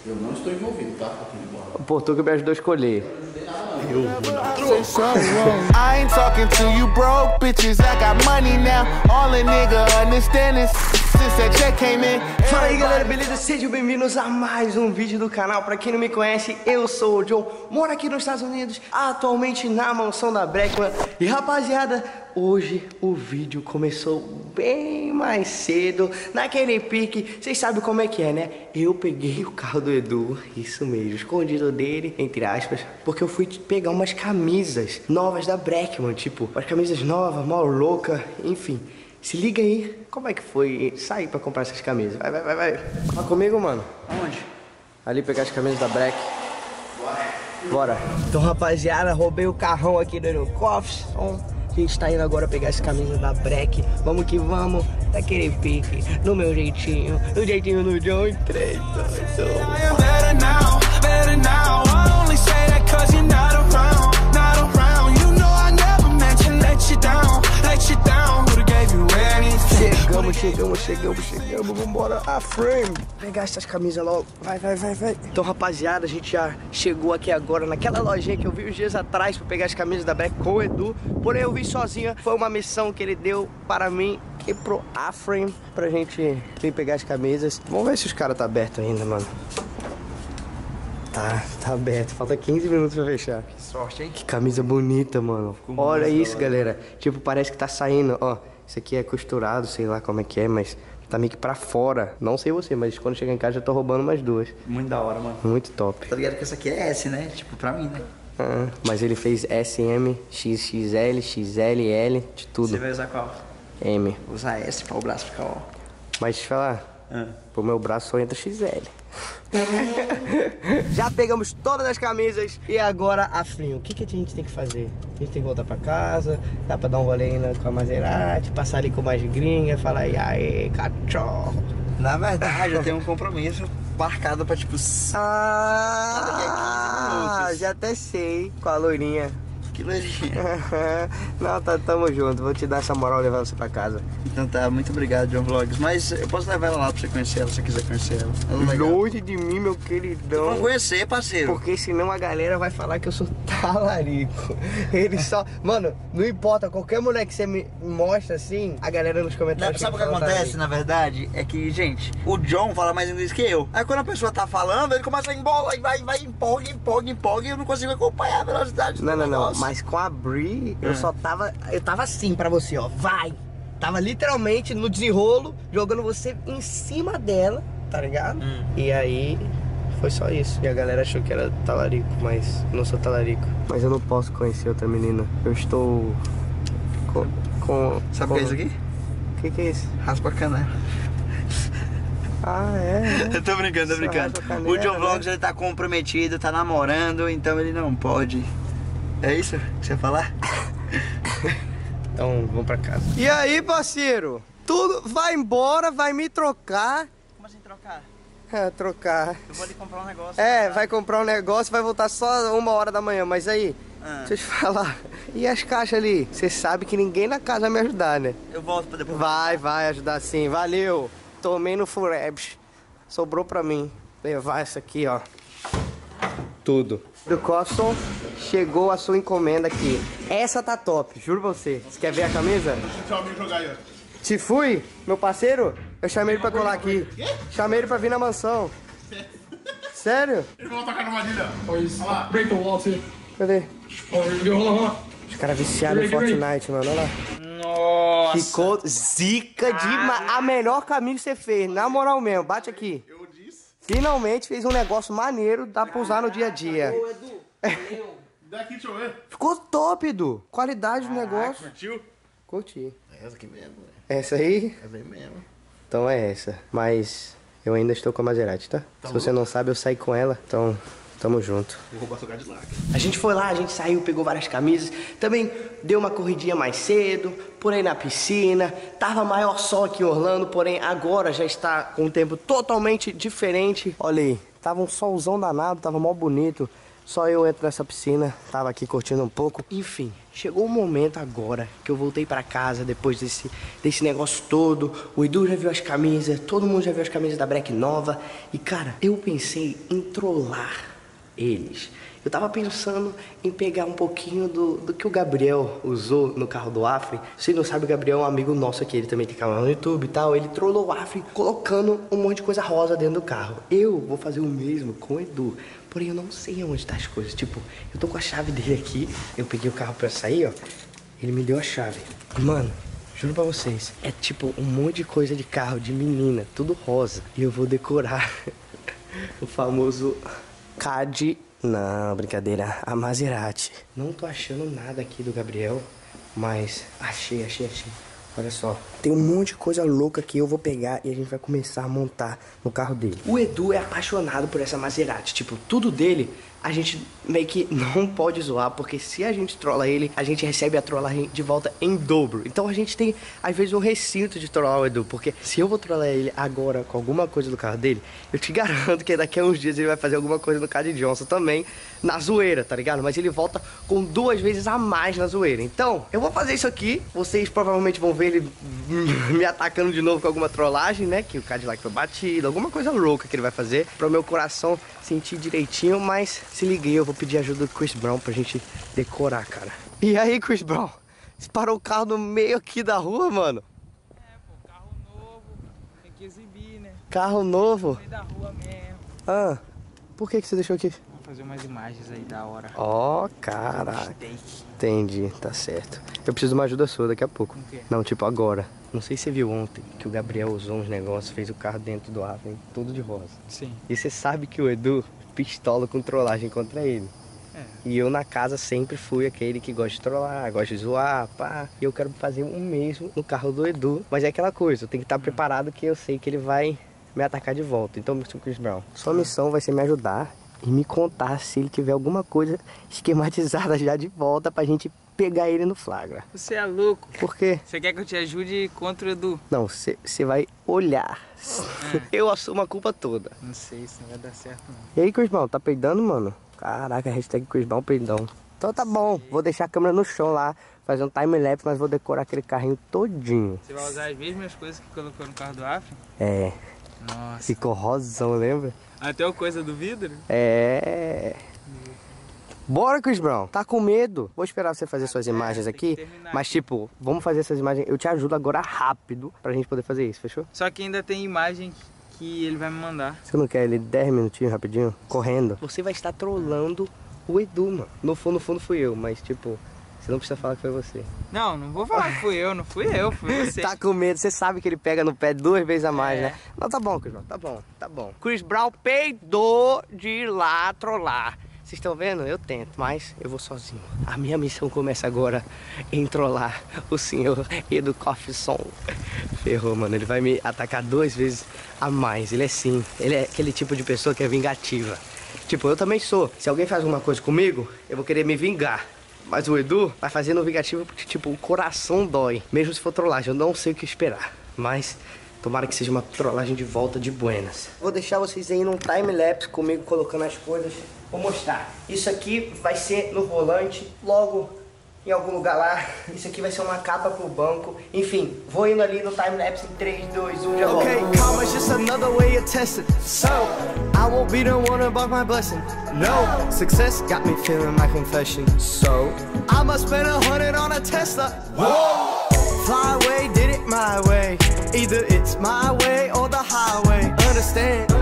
Eu não estou envolvido, tá? O Portuga me ajudou a escolher. I ain't talking to you broke bitches. I got money now. All a nigga understand is since that check came in. Fala aí galera, beleza? Sejam bem-vindos a mais um vídeo do canal. Pra quem não me conhece, eu sou o John, moro aqui nos Estados Unidos, atualmente na mansão da Breckman. E rapaziada, hoje o vídeo começou bem mais cedo, naquele pique. Vocês sabem como é que é, né? Eu peguei o carro do Edu, isso mesmo, escondido dele, entre aspas, porque eu fui pegar umas camisas novas da Breckman, tipo, umas camisas novas, mal louca, enfim. Se liga aí, como é que foi sair pra comprar essas camisas? Vai. Vai comigo, mano. Aonde? Ali pegar as camisas da Breck. Bora. Então, rapaziada, roubei o carrão aqui do Aerocofs. A gente tá indo agora pegar as camisas da Breck. Vamos que vamos, daquele pique, no meu jeitinho, no jeitinho do John. 3, 2, 1. Chegamos, vambora, a frame. Pegar essas camisas logo, vai. Então, rapaziada, a gente já chegou aqui agora naquela lojinha que eu vi uns dias atrás pra pegar as camisas da Breck com o Edu. Porém, eu vi sozinha, foi uma missão que ele deu para mim e pro A-Frame pra gente vir pegar as camisas. Vamos ver se os caras tá aberto ainda, mano. Tá aberto, falta 15 minutos pra fechar. Que sorte, hein? Que camisa bonita, mano. Olha isso, galera. Tipo, parece que tá saindo, ó. Isso aqui é costurado, sei lá como é que é, mas tá meio que pra fora. Não sei você, mas quando chegar em casa já tô roubando mais duas. Muito da hora, mano. Muito top. Tá ligado que essa aqui é S, né? Tipo, pra mim, né? Mas ele fez S, M, X, XL, XL, L, de tudo. Você vai usar qual? M. Vou usar S pra o braço ficar, ó. Mas deixa eu falar, pro meu braço só entra XL. Já pegamos todas as camisas e agora a frio. O que a gente tem que fazer? A gente tem que voltar pra casa, dá pra dar um rolê ainda com a Maserati, passar ali com mais gringa, falar e aí, cachorro. Na verdade, eu tenho um compromisso marcado pra, tipo... daqui a 15 minutos. Já até sei, com a loirinha. Que loirinha. Não, tamo junto, vou te dar essa moral e levar você pra casa. Então tá, muito obrigado, John Vlogs. Mas eu posso levar ela lá pra você conhecer ela, se você quiser conhecer ela. Ela é legal. Longe de mim, meu queridão. Vamos conhecer, parceiro. Porque senão a galera vai falar que eu sou talarico. Eles só... Mano, não importa, qualquer mulher que você me mostra assim, a galera nos comentários... Sabe o que acontece, na verdade? É que, gente, o John fala mais inglês que eu. Aí quando a pessoa tá falando, ele começa a embolar, vai, empolga, e eu não consigo acompanhar a velocidade. Não. Mas com a Bri, eu tava assim pra você, ó, vai. Tava literalmente no desenrolo, jogando você em cima dela, tá ligado? E aí, foi só isso. E a galera achou que era talarico, mas eu não sou talarico. Mas eu não posso conhecer outra menina. Eu estou com Sabe o que é isso aqui? O que é isso? Raspa a canela. É. Eu tô brincando. O John Vlogs, ele tá comprometido, tá namorando, então ele não pode. É isso que você ia falar? Então, vamos pra casa. E aí, parceiro? Tudo vai embora, vai me trocar. Como assim trocar? Trocar. Eu vou ali comprar um negócio. Vai comprar um negócio, vai voltar só 1h da manhã. Mas aí, deixa eu te falar. E as caixas ali? Você sabe que ninguém na casa vai me ajudar, né? Eu volto pra depois. Vai ajudar sim. Valeu. Tomei no Furebs. Sobrou pra mim levar essa aqui, ó. Tudo. Do Coston, chegou a sua encomenda aqui. Essa tá top, juro pra você. Você quer ver a camisa? Deixa eu jogar aí, ó. Se fui, meu parceiro, eu chamei ele pra colar aqui. Chamei ele pra vir na mansão. Sério? Eles vão atacar no armadilha. Olha lá. Break the wall too. Cadê? Hold on. Os caras viciados em Fortnite, mano. Olha lá. Nossa. Ficou zica demais. A melhor caminho que você fez, na moral mesmo. Bate aqui. Eu disse. Finalmente fez um negócio maneiro, dá pra usar no dia a dia. Ô, Edu, valeu. Daqui, deixa eu ver. Ficou top, Edu. Qualidade do negócio. Curtiu? Curti. É essa aqui mesmo, velho. Essa aí? Essa aí mesmo. Então é essa. Mas eu ainda estou com a Maserati, tá? Se você não sabe, eu saí com ela. Então, tamo junto. Vou roubar seu Cadillac. A gente foi lá, a gente saiu, pegou várias camisas. Também deu uma corridinha mais cedo, por aí na piscina. Tava maior sol aqui em Orlando, porém agora já está com um tempo totalmente diferente. Olha aí, tava um solzão danado, tava mó bonito. Só eu entro nessa piscina, tava aqui curtindo um pouco. Enfim, chegou o momento agora que eu voltei pra casa depois desse negócio todo. O Edu já viu as camisas, todo mundo já viu as camisas da Breck nova. E cara, eu pensei em trollar eles. Eu tava pensando em pegar um pouquinho do que o Gabriel usou no carro do Afri. Se não sabe, o Gabriel é um amigo nosso aqui, ele também tem canal no YouTube e tal. Ele trollou o Afri colocando um monte de coisa rosa dentro do carro. Eu vou fazer o mesmo com o Edu. Porém, eu não sei onde tá as coisas. Tipo, eu tô com a chave dele aqui. Eu peguei o carro pra sair, ó. Ele me deu a chave. Mano, juro pra vocês, é tipo um monte de coisa de carro, de menina, tudo rosa. E eu vou decorar o famoso CAD. Não, brincadeira, a Maserati. Não tô achando nada aqui do Gabriel, mas achei. Olha só, tem um monte de coisa louca que eu vou pegar e a gente vai começar a montar no carro dele. O Edu é apaixonado por essa Maserati, tipo, tudo dele a gente meio que não pode zoar, porque se a gente trola ele, a gente recebe a trollagem de volta em dobro. Então a gente tem, às vezes, um recinto de trollar o Edu, porque se eu vou trollar ele agora com alguma coisa do carro dele, eu te garanto que daqui a uns dias ele vai fazer alguma coisa no carro de Johnson também, na zoeira, tá ligado? Mas ele volta com 2 vezes a mais na zoeira. Então, eu vou fazer isso aqui, vocês provavelmente vão ver ele me atacando de novo com alguma trollagem, né? Que o Cadillac foi batido, alguma coisa louca que ele vai fazer, para o meu coração sentir direitinho, mas se liguei, eu vou pedir ajuda do Chris Brown pra gente decorar, cara. E aí, Chris Brown? Você parou o carro no meio aqui da rua, mano? É, pô, carro novo, tem que exibir, né? Carro novo? No meio da rua mesmo. Ah, por que você deixou aqui? Vou fazer umas imagens aí da hora. Ó, caraca. Entendi, tá certo. Eu preciso de uma ajuda sua daqui a pouco. O quê? Não, tipo agora. Não sei se você viu ontem que o Gabriel usou uns negócios, fez o carro dentro do Aven, tudo de rosa. Sim. E você sabe que o Edu pistola com trollagem contra ele. É. E eu na casa sempre fui aquele que gosta de trollar, gosta de zoar, pá. E eu quero fazer o mesmo no carro do Edu. Mas é aquela coisa, eu tenho que estar preparado que eu sei que ele vai me atacar de volta. Então, Mr. Chris Brown, sua missão vai ser me ajudar e me contar se ele tiver alguma coisa esquematizada já de volta pra gente pegar ele no flagra. Você é louco. Por quê? Você quer que eu te ajude contra o Edu? Não, você vai olhar. Eu assumo a culpa toda. Não sei, isso não vai dar certo não. E aí, Chris Brown, tá peidando, mano? Caraca, hashtag Chris Brown peidão. Então tá bom, vou deixar a câmera no chão lá, fazer um time-lapse, mas vou decorar aquele carrinho todinho. Você vai usar as mesmas coisas que colocou no carro do Afri? É, Nossa. ficou rosão, lembra? Até o coisa do vidro? É... Bora, Chris Brown. Tá com medo? Vou esperar você fazer suas imagens tem que aqui. terminar Mas aqui. tipo, vamos fazer essas imagens. Eu te ajudo agora rápido pra gente poder fazer isso, fechou? Só que ainda tem imagem que ele vai me mandar. Você não quer ele 10 minutinhos rapidinho? Correndo. Você vai estar trollando o Edu, mano. No fundo fui eu, mas tipo, você não precisa falar que foi você. Não, não vou falar que fui eu, não fui eu, foi você. Tá com medo, você sabe que ele pega no pé 2 vezes a mais, né? Não, tá bom, Chris Brown, tá bom. Chris Brown peidou de ir lá trollar. Vocês estão vendo? Eu tento, mas eu vou sozinho. A minha missão começa agora em trollar o senhor Edu Coffson. Ferrou, mano. Ele vai me atacar 2 vezes a mais. Ele é sim. Ele é aquele tipo de pessoa que é vingativa. Tipo, eu também sou. Se alguém faz alguma coisa comigo, eu vou querer me vingar. Mas o Edu vai fazendo vingativo porque, tipo, o coração dói. Mesmo se for trollagem, eu não sei o que esperar. Mas tomara que seja uma trollagem de volta de buenas. Vou deixar vocês aí num time-lapse comigo colocando as coisas. Vou mostrar. Isso aqui vai ser no volante, logo em algum lugar lá. Isso aqui vai ser uma capa pro banco. Enfim, vou indo ali no time-lapse em 3, 2, 1, já volto. Okay, karma's just another way of testing. So, I won't be the one above my blessing. No, success got me feeling my confession. So, I must spend 100 on a Tesla. Whoa! Fly away, did it my way. Either it's my way or the highway. Understand?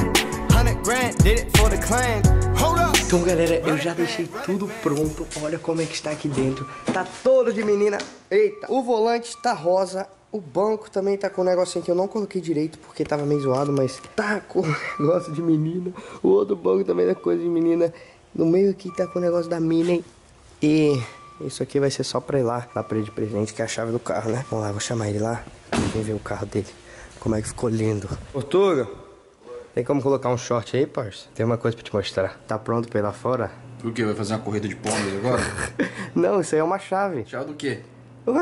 100 grand, did it for the clan. Hold up! Então, galera, eu já deixei tudo pronto. Olha como é que está aqui dentro. Tá todo de menina. Eita! O volante tá rosa. O banco também tá com um negocinho que eu não coloquei direito porque tava meio zoado, mas tá com um negócio de menina. O outro banco também tá com coisa de menina. No meio aqui tá com o negócio da Minnie. E isso aqui vai ser só pra ir lá pra ele de presente, que é a chave do carro, né? Vamos lá, vou chamar ele lá. Vem ver o carro dele. Como é que ficou lindo. Portuga! Tem como colocar um short aí, parça? Tem uma coisa pra te mostrar. Tá pronto pra ir lá fora? O quê? Vai fazer uma corrida de pombas agora? Não, isso aí é uma chave. Chave do quê? Ué,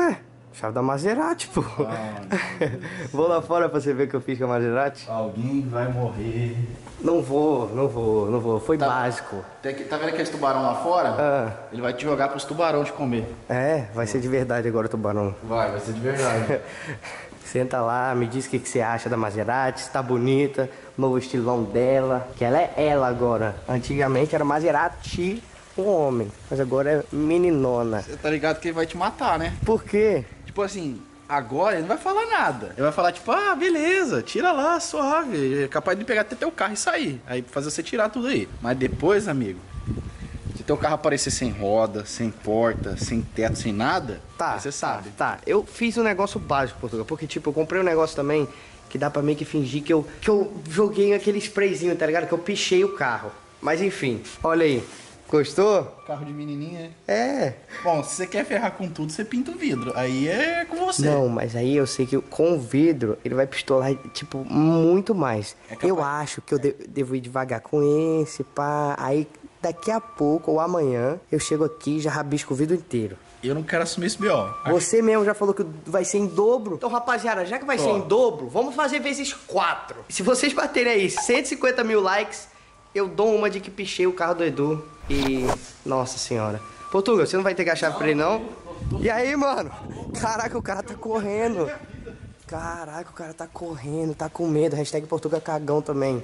Chave da Maserati, pô. Vou lá fora pra você ver o que eu fiz com a Maserati. Alguém vai morrer. Não vou. Foi básico. Tá vendo aquele tubarão lá fora? Ele vai te jogar pros tubarão te comer. É, vai ser de verdade agora o tubarão. Vai ser de verdade. Senta lá, me diz o que você acha da Maserati, se tá bonita, novo estilão dela. Que ela é ela agora. Antigamente era Maserati um homem, mas agora é meninona. Você tá ligado que ele vai te matar, né? Por quê? Tipo assim, agora ele não vai falar nada. Ele vai falar tipo, ah, beleza, tira lá, suave. É capaz de pegar até teu carro e sair. Aí fazer você tirar tudo aí. Mas depois, amigo, se teu carro aparecer sem roda, sem porta, sem teto, sem nada, aí você sabe. Tá, eu fiz um negócio básico, Portugal, porque tipo, eu comprei um negócio também que dá pra meio que fingir que eu joguei aquele sprayzinho, tá ligado? Que eu pichei o carro. Mas enfim, olha aí. Gostou? Carro de menininha. É. Bom, se você quer ferrar com tudo, você pinta o vidro. Aí é com você. Não, mas aí eu sei que com o vidro ele vai pistolar, tipo, muito mais. Eu acho que eu devo ir devagar com esse, pá. Aí daqui a pouco ou amanhã eu chego aqui e já rabisco o vidro inteiro. Eu não quero assumir esse B.O. Você mesmo já falou que vai ser em dobro. Então, rapaziada, já que vai ser em dobro, vamos fazer vezes 4. Se vocês baterem aí 150 mil likes, eu dou uma de que pichei o carro do Edu. E... nossa senhora. Portugal, você não vai ter a chave pra ele, não? E aí, mano? Caraca, o cara tá correndo. Caraca, o cara tá correndo, tá com medo. Hashtag Portugal cagão também.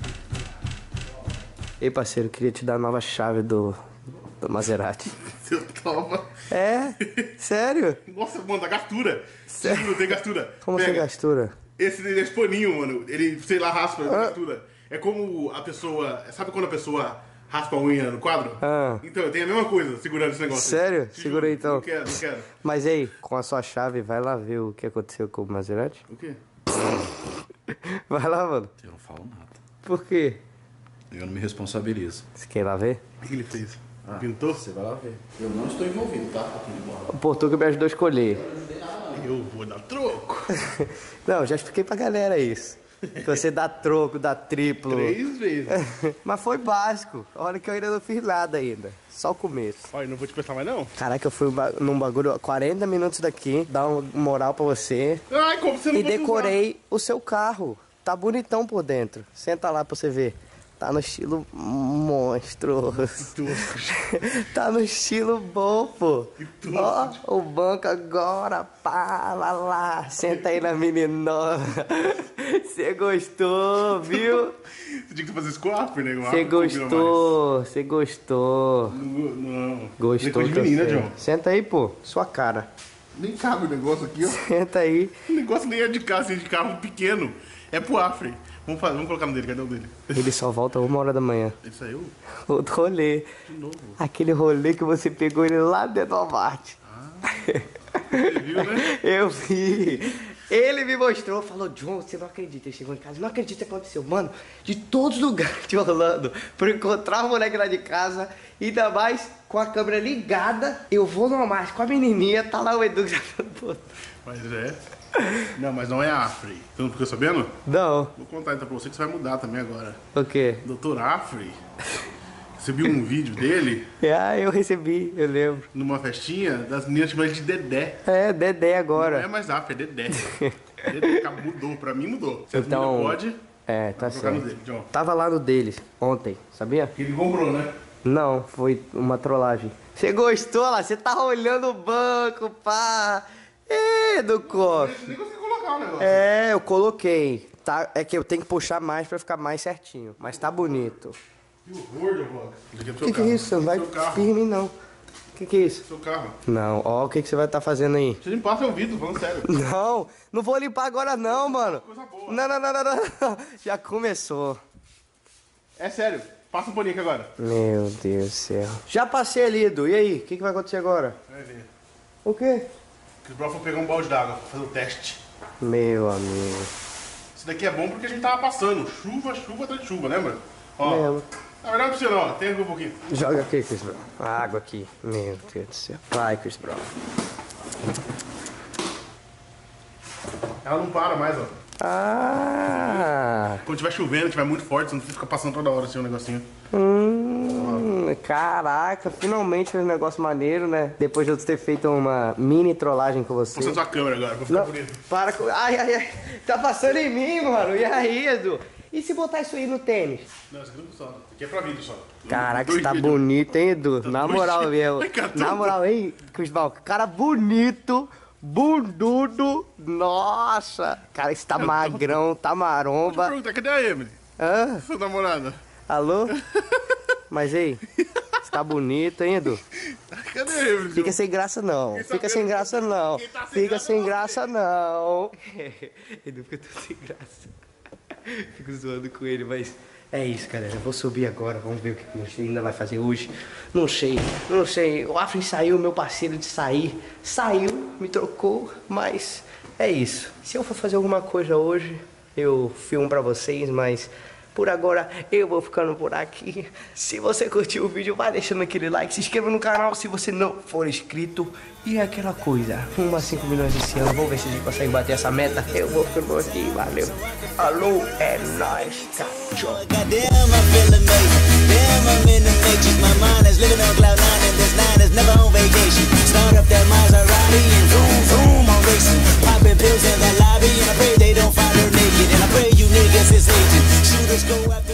Ei, parceiro, queria te dar a nova chave do Maserati. Seu toma. É? Sério? Nossa, mano, dá gastura. Sério? Tem gastura. Como sem gastura? Esse paninho, mano, ele, sei lá, raspa a gastura. É como a pessoa... Sabe quando a pessoa raspa a unha no quadro? Então, eu tenho a mesma coisa segurando esse negócio. Sério? Segura aí, então. Não quero. Mas aí, com a sua chave, vai lá ver o que aconteceu com o Maserati? O quê? Vai lá, mano. Eu não falo nada. Por quê? Eu não me responsabilizo. Você quer ir lá ver? O que ele fez? Pintou? Você vai lá ver. Eu não estou envolvido, tá? O Portugal me ajudou a escolher. Eu vou dar troco. Não, já expliquei pra galera isso. Você dá troco, dá triplo. 3 vezes. Mas foi básico. Olha que eu ainda não fiz nada ainda. Só o começo. Olha, não vou te prestar mais não. Caraca, eu fui num bagulho 40 minutos daqui, dar uma moral pra você. Ai, como você não E pode decorei o seu carro. Tá bonitão por dentro. Senta lá pra você ver. Tá no estilo monstro. Tá no estilo bom, pô. Ó, o banco agora, pá, lá. Senta aí na meninona. Você gostou, viu? Você tinha que fazer isso com o Afro, né? Você gostou. Não. Gostou, Coisa de menina, John. Senta aí, pô. Sua cara. Nem cabe o negócio aqui, ó. Senta aí. O negócio nem é de carro, assim, de carro pequeno. É pro Afro. Vamos colocar no dele, cadê o dele? Ele só volta 1h da manhã. Ele saiu? Outro rolê. De novo. Aquele rolê que você pegou ele lá dentro do Walmart. Você viu, né? Eu vi. Ele me mostrou, falou, John, você não acredita. Ele chegou em casa, não acredita o que aconteceu. Mano, de todos os lugares de Orlando, pra encontrar o moleque lá de casa, ainda mais com a câmera ligada, eu vou no Walmart com a menininha, tá lá o Edu já falando, Mas é. Não, mas não é Afri. Você não ficou sabendo? Não. Vou contar então pra você que você vai mudar também agora. O quê? Dr. Afri. Você viu um vídeo dele? Eu recebi, eu lembro. Numa festinha das meninas chamando ele de Dedé. É, Dedé agora. Não é mais Afri, é Dedé. Dedé mudou, pra mim mudou. Se então, pode. É, tá colocar no certo. dele, John. Tava lá no deles ontem, sabia? Ele comprou, né? Não, foi uma trollagem. Você gostou lá? Você tá olhando o banco, pá. Do cofre. Nem consegui colocar o negócio. É, eu coloquei. Tá, é que eu tenho que puxar mais pra ficar mais certinho. Mas tá bonito. Que horror, John Vlog. O que é isso? Você não vai firme, não. O que é isso? Seu carro. Não, ó, o que você vai estar fazendo aí? Você limpar seu vidro, falando sério. Não vou limpar agora não, mano. Coisa boa. Não. Já começou. É sério. Passa um paninho aqui agora. Meu Deus do céu. Já passei ali, Edu. E aí? O que vai acontecer agora? Vai ver. O quê? Chris Brown foi pegar um balde d'água pra fazer o teste. Meu amigo. Isso daqui é bom porque a gente tava passando. Chuva atrás de chuva, lembra? Ó. Lembro. Na verdade não precisa não, tem aqui um pouquinho. Joga aqui, Chris Brown. A água aqui. Meu Deus do céu. Vai, Chris Brown. Ela não para mais, ó. Ah. Quando tiver chovendo, tiver muito forte, você não precisa ficar passando toda hora assim um negocinho. Caraca, finalmente fez um negócio maneiro, né? Depois de eu ter feito uma mini trollagem com você. Vou usar sua câmera agora, pra ficar bonito. Para com... Ai. Tá passando em mim, mano. E aí, Edu? E se botar isso aí no tênis? Não, isso aqui não funciona. Aqui é pra vídeo só. Caraca, você tá bonito, hein, Edu? Na moral mesmo. Na moral, hein, Cristal? Cara bonito, bundudo. Nossa. Cara, você tá magrão, tá maromba. Pergunta, cadê a Emily? Hã? Sua namorada. Alô? Mas, ei, você tá bonito, hein, Edu? Cadê a Emily? Fica sem graça, não. Fica sem graça, não. Fica sem graça, não. Edu fica tudo sem graça. Fico zoando com ele, mas é isso, galera. Eu vou subir agora, vamos ver o que a gente ainda vai fazer hoje. Não sei. O Afrin saiu, meu parceiro de sair. Saiu, me trocou, mas é isso. Se eu for fazer alguma coisa hoje, eu filmo pra vocês, mas por agora eu vou ficando por aqui. Se você curtiu o vídeo, vai deixando aquele like, se inscreva no canal se você não for inscrito. E é aquela coisa, rumo a 5 milhões esse ano. Vamos ver se a gente consegue bater essa meta. Eu vou ficando por aqui, valeu. Alô, é nóis, tchau. Goddamn, I feel amazing. Damn, I'm in the matrix. My mind is living on cloud nine, and this nine is never on vacation. Start up that Maserati and vroom, vroom, I'm racing. Popping pills in the lobby, and I pray they don't find her naked. And I pray you niggas is aging. Shooters go after